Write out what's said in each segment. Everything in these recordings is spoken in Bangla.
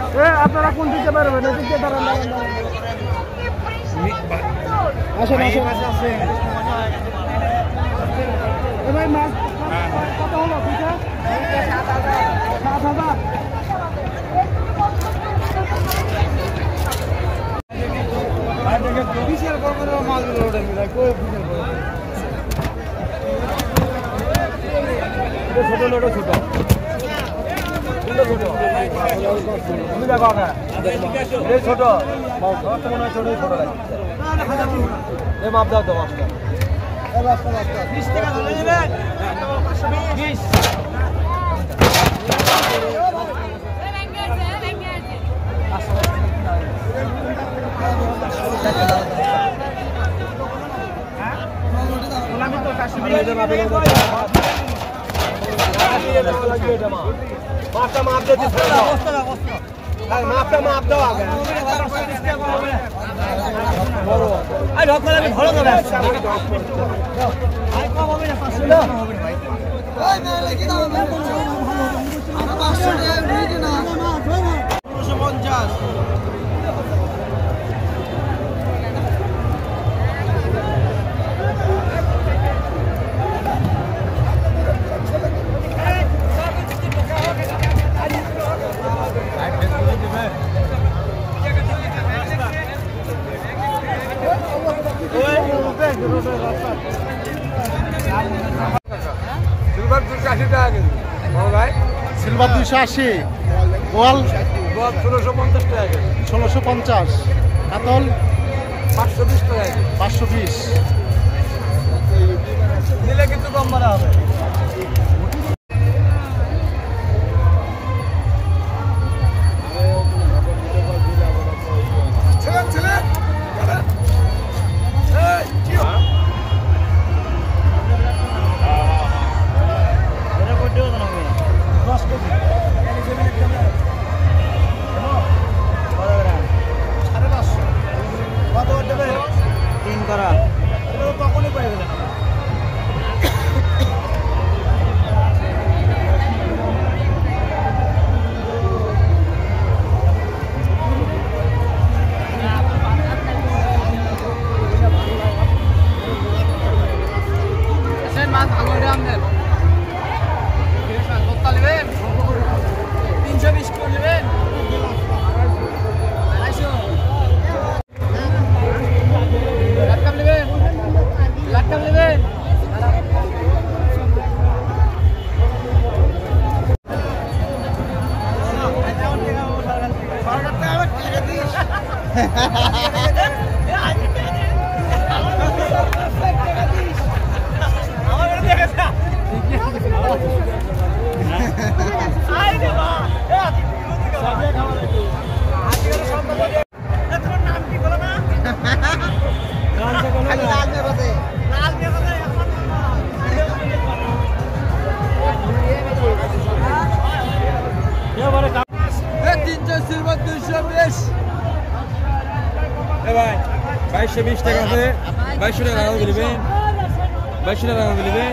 আপনারা কোন দিকে পারবেন? এদিকে দাঁড়ান। আসেন আসেন। ভাই মাছ কত হলো? 7,000। বিশাল বড় মাছগুলো ওঠে ছোট লোটো ছোট ছোট মনে হয় ছোট ছোট মাপ দাও তো মাছটা 20 টাকা ধরে নেবেন। 20 মাপটা মাপ দিয়ে মাপটা মাপ দাও আগে সিলভার 280 টাকা কেজি ভাই। সিলভার 280, গোয়াল 1650 টাকা কেজি। 1650। কাতল 520 টাকা কেজি। 520 নিলে কিন্তু কম মারা হবে। সিলভার 220 ভাই 2220 টাকা আছে। 2200 টাকা রাখা দিবেন। 2200 টাকা রাখা দিবেন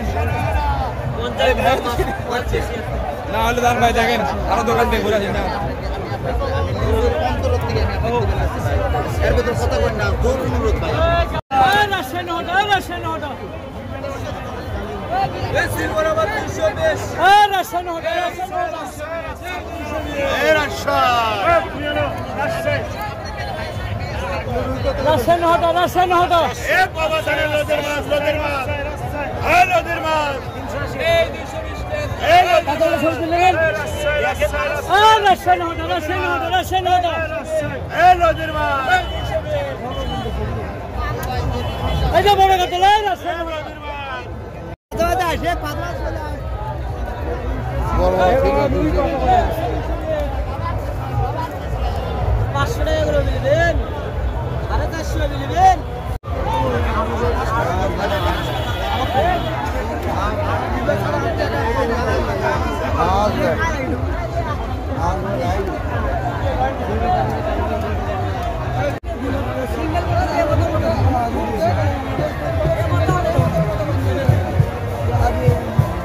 না হলে দাম ভাই দেখেন আরো দোকান থেকে ঘুরে আসেন না। এর ভিতর কথা কই না দূর অনুরোধ ভাই। রাশন হটা এই সিলভার আবার 220। রাশন হটা এই রাশন হটা এ বাবা জানে লোদের মাছ এই লোদের মাছ এই 220 টাকা এই কতগুলো ছড়তে লাগেন। রাশন হটা এই লোদের মাছ এই যে বড় কত লাই রাশন লোদের মাছ দাদা আসে পাতলা চলে বড় 500 টাকা করে দিবেন। আরে 400 দিবেন।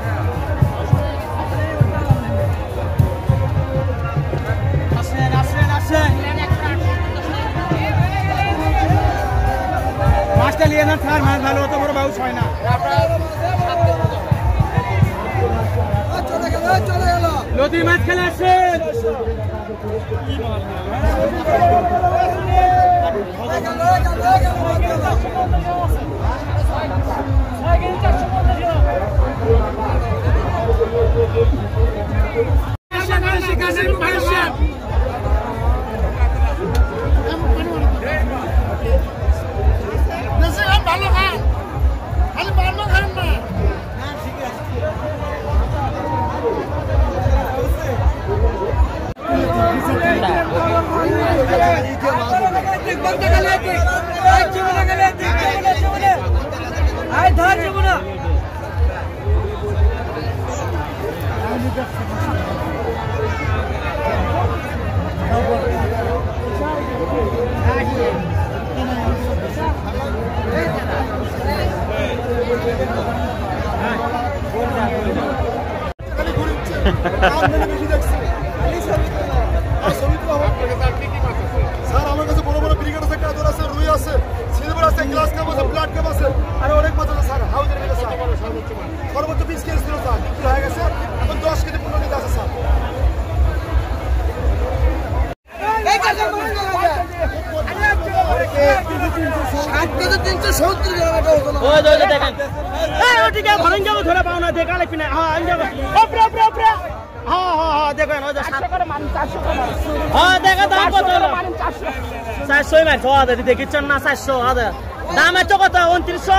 আসেন চালিয়ে না ছাড়, মাছ ভালো হতো বড় বাউস হয় না। নদীর মাছ খেলে আসছে। স্যার আমার কাছে বড় বড় ব্রিগেড আছে, কাদর আছে, রুই আছে, সিলভার আছে, গ্লাস কাপ আছে, ব্লাড কাপ আছে, আর অনেক মাছ আছে স্যার। হাউজের মিলে স্যার সর্বোচ্চ 20 কেজি ছিল স্যার, বিক্রি হয়ে গেছে, এখন 10 কেজি 15 কেজি আছে স্যার। দেখিচ্ছেন না 400 দাম এত কত 2950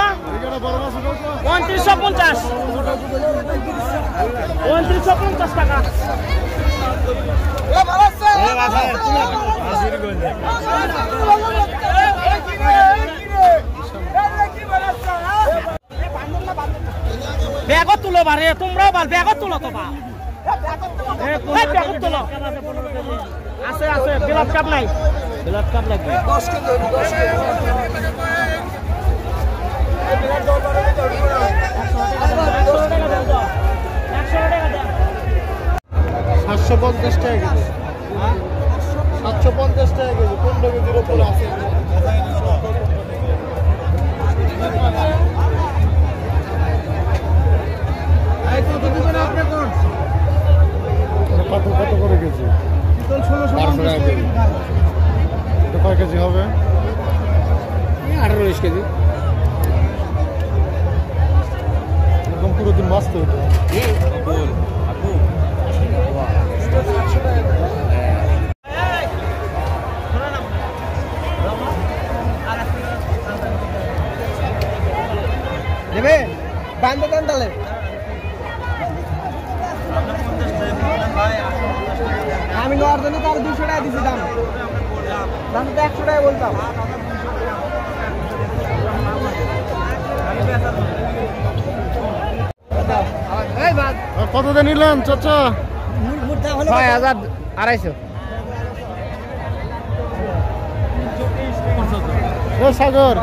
2950 টাকা। ব্যাগত তুলো বারে, তোমরাও বাল ব্যাগত তুলো তো বা ব্যাগত তুলো আছে আছে। বিলাপ কাপ নাই, বিলাপ কাপ লাগবে 10 কেজি 750 টাকা কেজি, 750 টাকা কেজি, 15 কেজির উপরে আছে। কত করে কেজি? 1650 টাকা কেজি। এটা কয় কেজি হবে? 18-20 কেজি। একদম পুরো দিন মাছ তো এটা। দেবে বান্ধব দান তাহলে আমি নেওয়ার জন্য তার 200 টাকা দিছি দাম, দাম তো 100 টাকা বলতাম। কত দিয়ে নিলেন চাচা? 6250। সাগর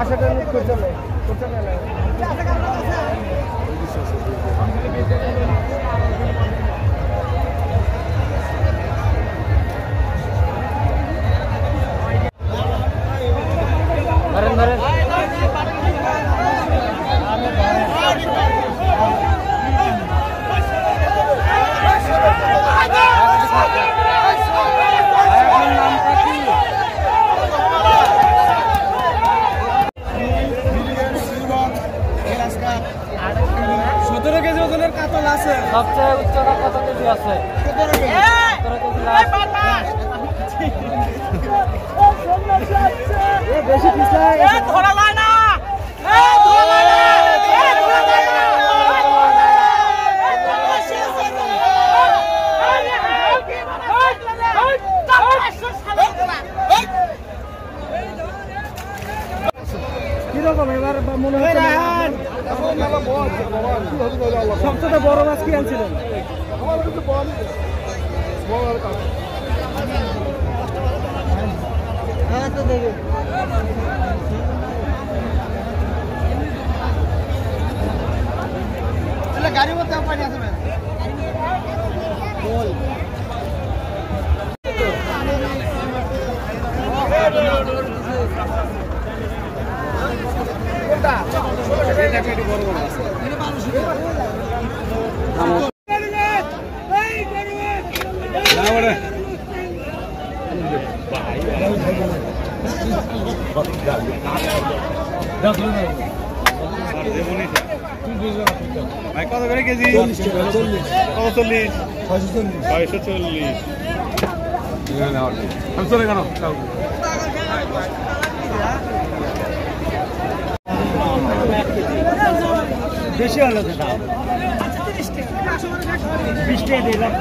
সবচেয়ে উচ্চতা কত কেজি আছে? 17 কেজি। 17 কেজি বেশি পিছায় ধরা যায় না, ধরা যায় না, ধরা যায় না। কিরকম এবার মনে হচ্ছে সবচেয়ে বড় মাছ কি আনছিলেন? হ্যাঁ তো দেখি গাড়ি মধ্যে পানি আছে কত করে কেজি? 40 640 চলে কেন বেশি হলো তো দাম 20 টাকা দিলাম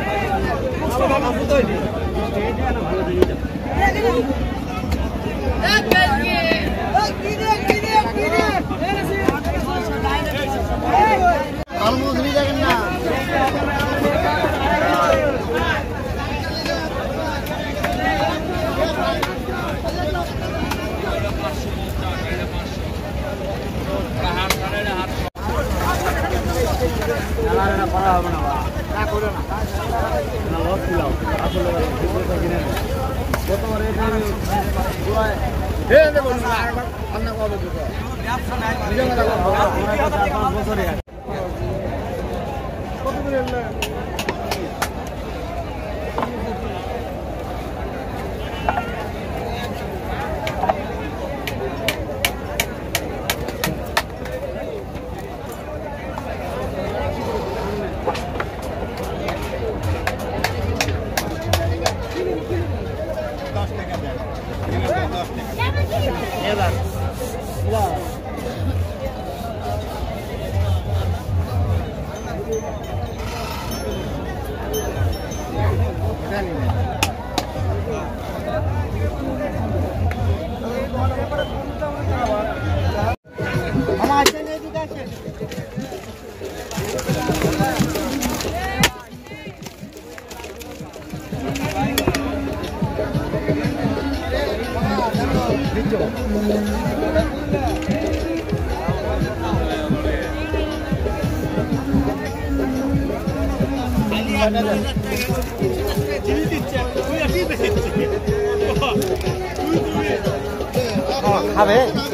খাবে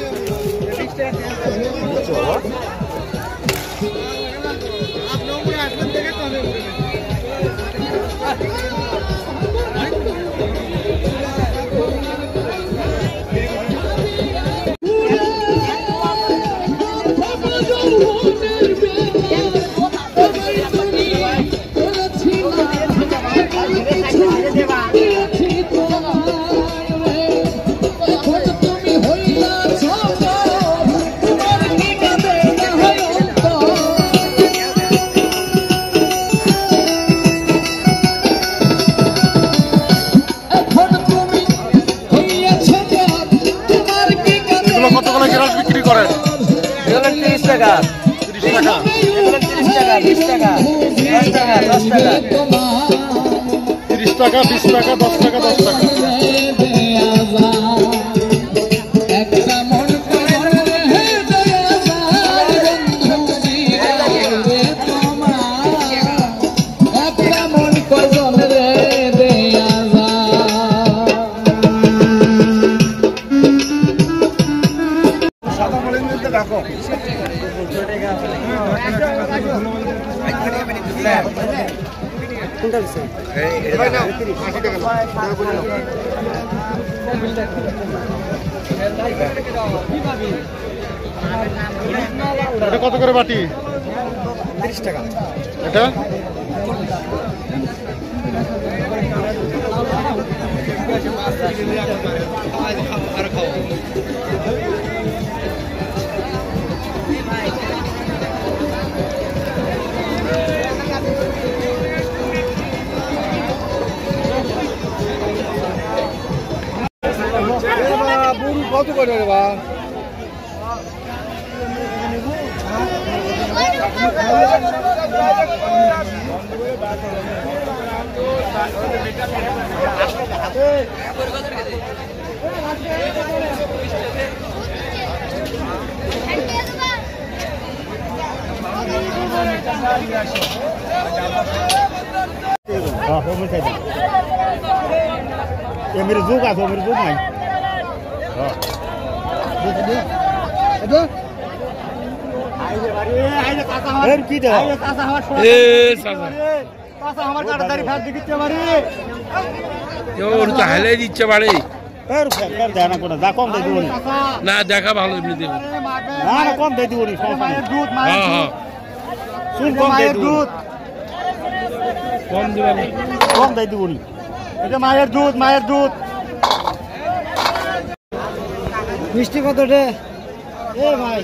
কত করে গ্লাস বিক্রি করেন? 30 টাকা 30 টাকা 30 টাকা 20 টাকা 10 টাকা 10 টাকা 30 টাকা 20 টাকা 10 টাকা 10 টাকা এটা কত করে বাটি? 30 টাকা এটা কত করে রে বা मेरे जो का मेरे जो नहीं হাইলাই দিচ্ছে বাড়ি দেয় না কোনো, যা কম দিয়ে দিব না দেখা ভালো এমনি দেবো। না না কম দিয়ে দিব নি, দুধ হ্যাঁ হ্যাঁ শুন কম দিয়ে দিব, দুধ কম দিবেন। কম দিয়ে দিব নি। এটা মায়ের দুধ, মায়ের দুধ। মিষ্টি কত রে এ ভাই?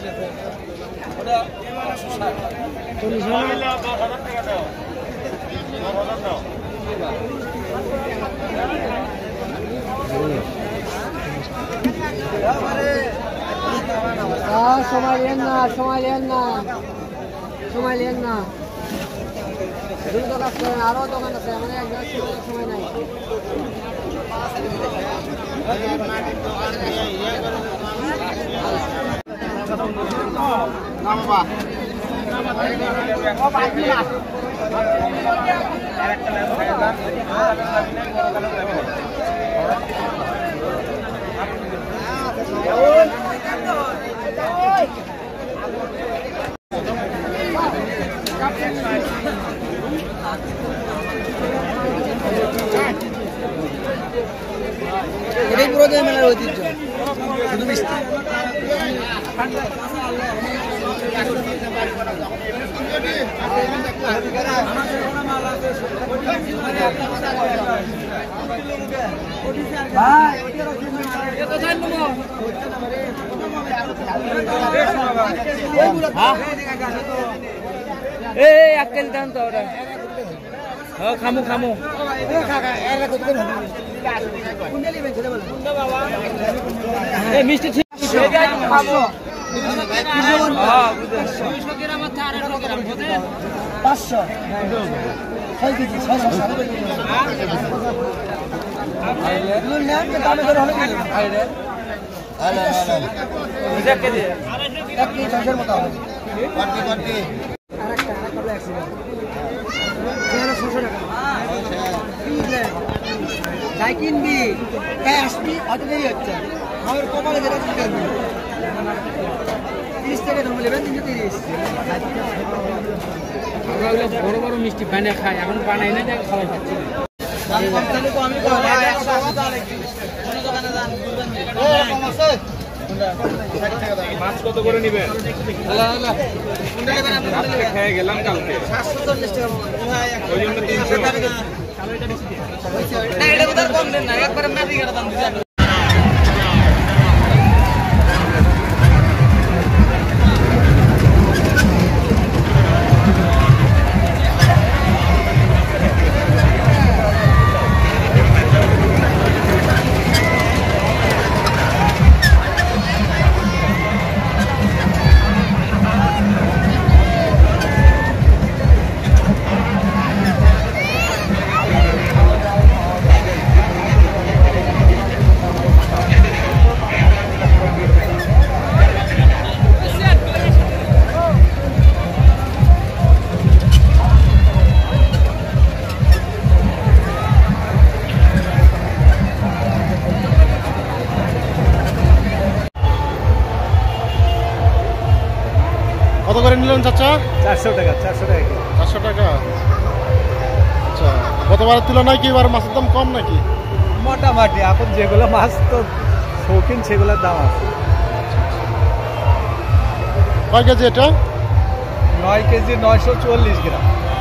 40 সময় লেন না, সময় লেন না, সময় লেন না। দুটো কাজ করেন, আরো দোকান আছে, আমাদের একজন সময় নাই। এটাই পুরো মেলার ঐতিহ্য, শুধু মিষ্টি। এক কেজি দেন তো ওটা। খামু খামু মিষ্টি ঠিক 500 6 কেজি 6 মতো হবে। যাই কিনবি আসবি অত দেরি হচ্ছে আমার কপালে যেটা 30 টাকা দাম নেবেন 330। বড় বড় মিষ্টি বানিয়ে খাই, এখন বানাই না খাওয়াই খাচ্ছি। মাছ কত করে নিবেন? খেয়ে গেলাম কালকে 740 টাকা ওই জন্য 300। না এটা কোথাও কম দেন না, একবারে মাটি কাটা দাম দিতে। কত করে নিলেন চাচা? 400 টাকা 400 টাকা। 400 টাকা। আচ্ছা, গতবারের তুলনায় কি এবার মাছের দাম কম নাকি? মোটামুটি এখন যেগুলো মাছ তো শৌখিন সেগুলোর দাম আছে। কয় কেজি এটা? 9 কেজি 940 গ্রাম।